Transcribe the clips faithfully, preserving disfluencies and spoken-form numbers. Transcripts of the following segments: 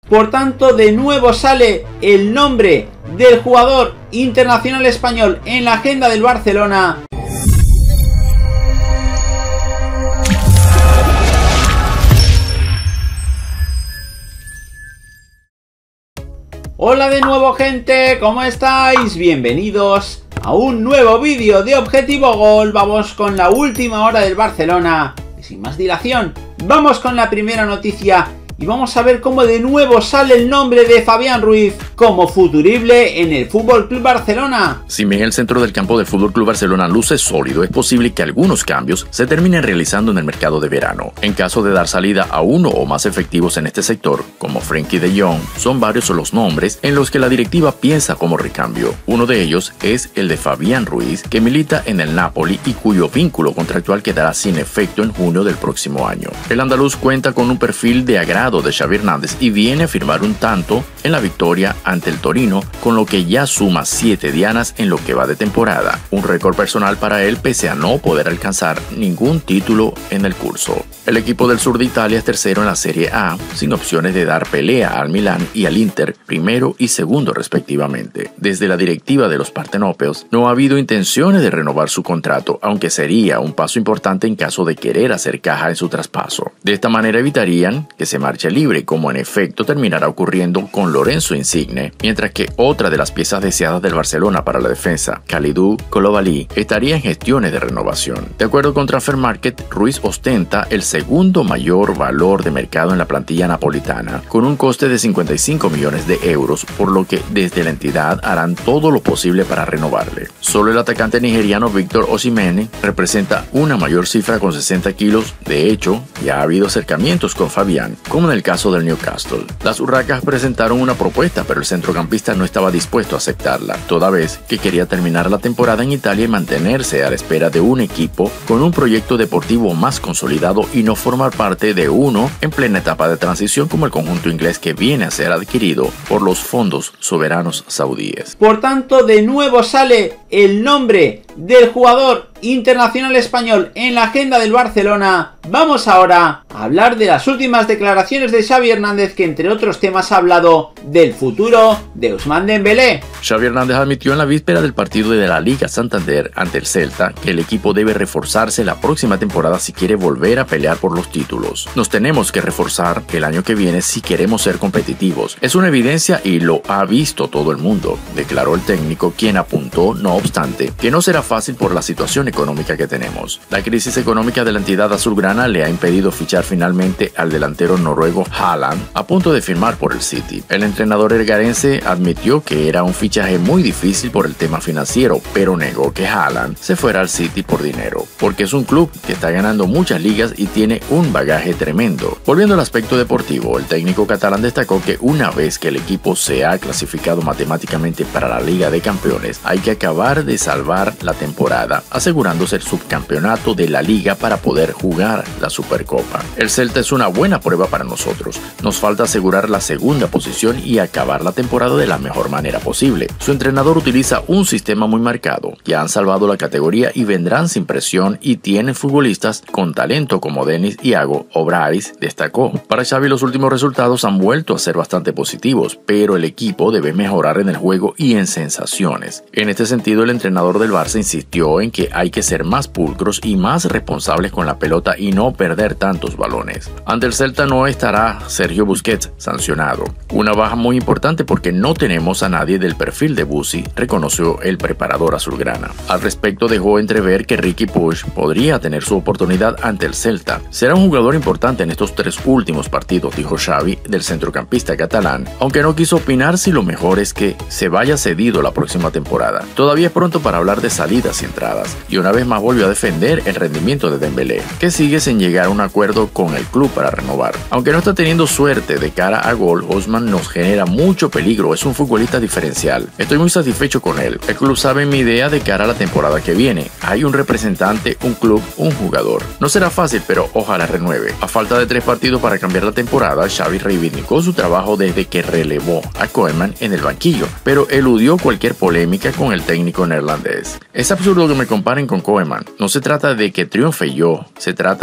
Por tanto, de nuevo sale el nombre del jugador internacional español en la agenda del Barcelona. Hola de nuevo, gente, ¿cómo estáis? Bienvenidos a un nuevo vídeo de Objetivo Gol. Vamos con la última hora del Barcelona y sin más dilación, vamos con la primera noticia y vamos a ver cómo de nuevo sale el nombre de Fabián Ruiz como futurible en el F C Barcelona. Si bien el centro del campo del F C Barcelona luce sólido, es posible que algunos cambios se terminen realizando en el mercado de verano. En caso de dar salida a uno o más efectivos en este sector, como Frenkie de Jong, son varios los nombres en los que la directiva piensa como recambio. Uno de ellos es el de Fabián Ruiz, que milita en el Napoli y cuyo vínculo contractual quedará sin efecto en junio del próximo año. El andaluz cuenta con un perfil de agrado de Xavi Hernández y viene a firmar un tanto en la victoria ante el Torino, con lo que ya suma siete dianas en lo que va de temporada, un récord personal para él pese a no poder alcanzar ningún título en el curso. El equipo del sur de Italia es tercero en la Serie A, sin opciones de dar pelea al Milán y al Inter, primero y segundo respectivamente. Desde la directiva de los partenópeos no ha habido intenciones de renovar su contrato, aunque sería un paso importante en caso de querer hacer caja en su traspaso. De esta manera evitarían que se marche libre, como en efecto terminará ocurriendo con Lorenzo Insigne, mientras que otra de las piezas deseadas del Barcelona para la defensa, Kalidou Koulibaly, estaría en gestiones de renovación. De acuerdo con Transfermarkt, Ruiz ostenta el segundo mayor valor de mercado en la plantilla napolitana, con un coste de cincuenta y cinco millones de euros, por lo que desde la entidad harán todo lo posible para renovarle. Solo el atacante nigeriano Victor Osimhen representa una mayor cifra con sesenta kilos. De hecho, ya ha habido acercamientos con Fabián, como en el caso del Newcastle. Las urracas presentaron una propuesta, pero el centrocampista no estaba dispuesto a aceptarla, toda vez que quería terminar la temporada en Italia y mantenerse a la espera de un equipo con un proyecto deportivo más consolidado y no formar parte de uno en plena etapa de transición como el conjunto inglés que viene a ser adquirido por los fondos soberanos saudíes. Por tanto, de nuevo sale el nombre del jugador internacional español en la agenda del Barcelona. Vamos ahora a hablar de las últimas declaraciones de Xavi Hernández, que entre otros temas ha hablado del futuro de Ousmane Dembélé. Xavi Hernández admitió en la víspera del partido de la Liga Santander ante el Celta que el equipo debe reforzarse la próxima temporada si quiere volver a pelear por los títulos. Nos tenemos que reforzar el año que viene si queremos ser competitivos. Es una evidencia y lo ha visto todo el mundo, declaró el técnico, quien apuntó, no obstante, que no será fácil por la situación económica que tenemos. La crisis económica de la entidad azulgrana le ha impedido fichar finalmente al delantero noruego Haaland, a punto de firmar por el City. El entrenador ergarense admitió que era un fichaje muy difícil por el tema financiero, pero negó que Haaland se fuera al City por dinero, porque es un club que está ganando muchas ligas y tiene un bagaje tremendo. Volviendo al aspecto deportivo, el técnico catalán destacó que una vez que el equipo se ha clasificado matemáticamente para la Liga de Campeones, hay que acabar de salvar la temporada, asegurándose el subcampeonato de la liga para poder jugar la Supercopa. El Celta es una buena prueba para nosotros. Nos falta asegurar la segunda posición y acabar la temporada de la mejor manera posible. Su entrenador utiliza un sistema muy marcado. Ya han salvado la categoría y vendrán sin presión y tienen futbolistas con talento como Denis Iago o Bryce, destacó. Para Xavi los últimos resultados han vuelto a ser bastante positivos, pero el equipo debe mejorar en el juego y en sensaciones. En este sentido, el entrenador del Barça insistió en que hay que ser más pulcros y más responsables con la pelota y no perder tantos balones. Ante el Celta no estará Sergio Busquets, sancionado. Una baja muy importante porque no tenemos a nadie del perfil de Bussi, reconoció el preparador azulgrana. Al respecto dejó entrever que Riqui Puig podría tener su oportunidad ante el Celta. Será un jugador importante en estos tres últimos partidos, dijo Xavi del centrocampista catalán, aunque no quiso opinar si lo mejor es que se vaya cedido la próxima temporada. Todavía es pronto para hablar de salidas y entradas, y una vez más volvió a defender el rendimiento de Dembélé, que sigue sin llegar a un acuerdo con el club para renovar. Aunque no está teniendo suerte de cara a gol, Ousmane nos genera mucho peligro, es un futbolista diferencial. Estoy muy satisfecho con él. El club sabe mi idea de cara a la temporada que viene. Hay un representante, un club, un jugador. No será fácil, pero ojalá renueve. A falta de tres partidos para cambiar la temporada, Xavi reivindicó su trabajo desde que relevó a Koeman en el banquillo, pero eludió cualquier polémica con el técnico neerlandés. Es absurdo que me comparen con Koeman. No se trata de que triunfe yo, se trata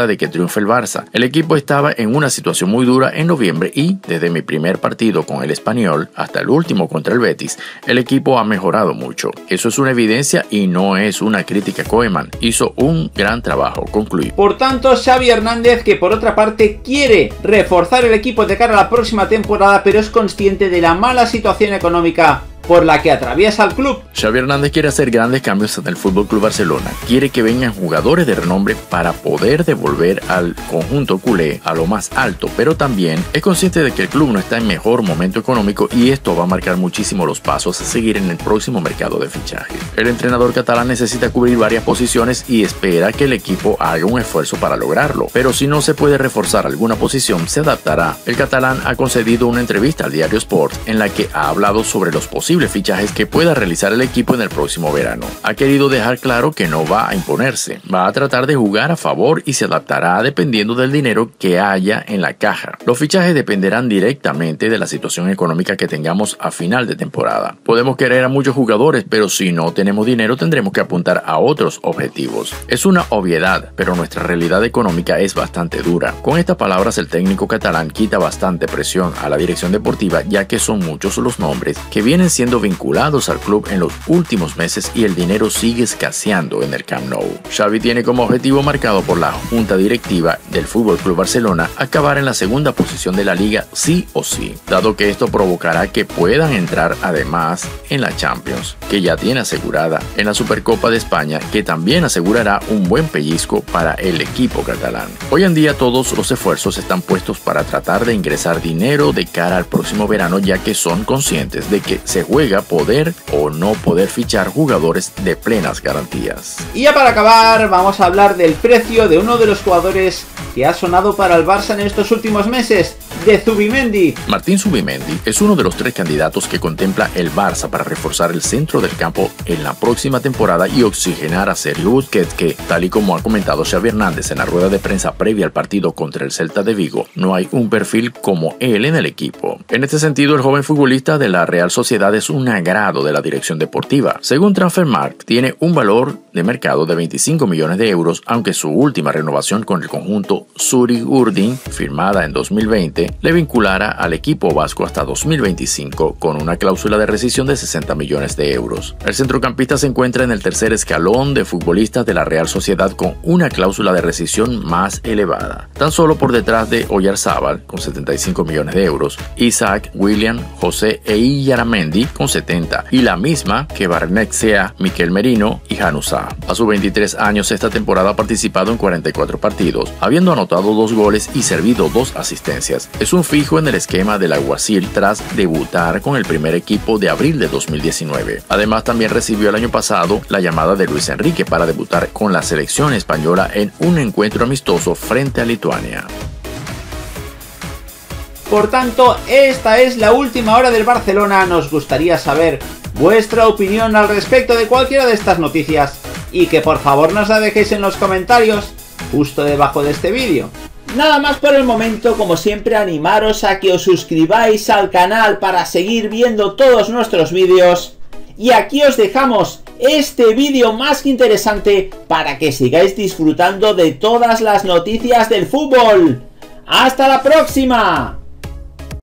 trata de que triunfe el Barça. El equipo estaba en una situación muy dura en noviembre y, desde mi primer partido con el Español hasta el último contra el Betis, el equipo ha mejorado mucho. Eso es una evidencia y no es una crítica a Koeman. Hizo un gran trabajo, concluí. Por tanto, Xavi Hernández, que por otra parte quiere reforzar el equipo de cara a la próxima temporada, pero es consciente de la mala situación económica por la que atraviesa el club. Xavi Hernández quiere hacer grandes cambios en el F C Barcelona. Quiere que vengan jugadores de renombre para poder devolver al conjunto culé a lo más alto, pero también es consciente de que el club no está en mejor momento económico y esto va a marcar muchísimo los pasos a seguir en el próximo mercado de fichajes. El entrenador catalán necesita cubrir varias posiciones y espera que el equipo haga un esfuerzo para lograrlo, pero si no se puede reforzar alguna posición, se adaptará. El catalán ha concedido una entrevista al diario Sport en la que ha hablado sobre los posibles fichajes que pueda realizar el equipo en el próximo verano. Ha querido dejar claro que no va a imponerse, va a tratar de jugar a favor y se adaptará dependiendo del dinero que haya en la caja. Los fichajes dependerán directamente de la situación económica que tengamos a final de temporada. Podemos querer a muchos jugadores, pero si no tenemos dinero tendremos que apuntar a otros objetivos. Es una obviedad, pero nuestra realidad económica es bastante dura. Con estas palabras, el técnico catalán quita bastante presión a la dirección deportiva, ya que son muchos los nombres que vienen siendo vinculados al club en los últimos meses y el dinero sigue escaseando en el Camp Nou. Xavi tiene como objetivo marcado por la junta directiva del F C Barcelona acabar en la segunda posición de la liga sí o sí, dado que esto provocará que puedan entrar además en la Champions, que ya tiene asegurada, en la Supercopa de España, que también asegurará un buen pellizco para el equipo catalán. Hoy en día todos los esfuerzos están puestos para tratar de ingresar dinero de cara al próximo verano, ya que son conscientes de que se juega poder o no poder fichar jugadores de plenas garantías. Y ya para acabar, vamos a hablar del precio de uno de los jugadores que ha sonado para el Barça en estos últimos meses, de Zubimendi. Martín Zubimendi es uno de los tres candidatos que contempla el Barça para reforzar el centro del campo en la próxima temporada y oxigenar a Sergio Busquets, que, tal y como ha comentado Xavi Hernández en la rueda de prensa previa al partido contra el Celta de Vigo, no hay un perfil como él en el equipo. En este sentido, el joven futbolista de la Real Sociedad es un agrado de la dirección deportiva. Según Transfermarkt, tiene un valor de mercado de veinticinco millones de euros, aunque su última renovación con el conjunto Zurich-Urding, firmada en dos mil veinte, le vinculará al equipo vasco hasta dos mil veinticinco con una cláusula de rescisión de sesenta millones de euros. El centrocampista se encuentra en el tercer escalón de futbolistas de la Real Sociedad con una cláusula de rescisión más elevada, tan solo por detrás de Oyarzábal con setenta y cinco millones de euros, Isaac, William, José e Illaramendi con setenta y la misma que Barnechea, Miquel Merino y Januzaj. A sus veintitrés años, esta temporada ha participado en cuarenta y cuatro partidos, habiendo anotado dos goles y servido dos asistencias. Es un fijo en el esquema del alguacil tras debutar con el primer equipo de abril de dos mil diecinueve. Además, también recibió el año pasado la llamada de Luis Enrique para debutar con la selección española en un encuentro amistoso frente a Lituania. Por tanto, esta es la última hora del Barcelona. Nos gustaría saber vuestra opinión al respecto de cualquiera de estas noticias y que por favor nos la dejéis en los comentarios justo debajo de este vídeo. Nada más por el momento, como siempre animaros a que os suscribáis al canal para seguir viendo todos nuestros vídeos y aquí os dejamos este vídeo más que interesante para que sigáis disfrutando de todas las noticias del fútbol. ¡Hasta la próxima!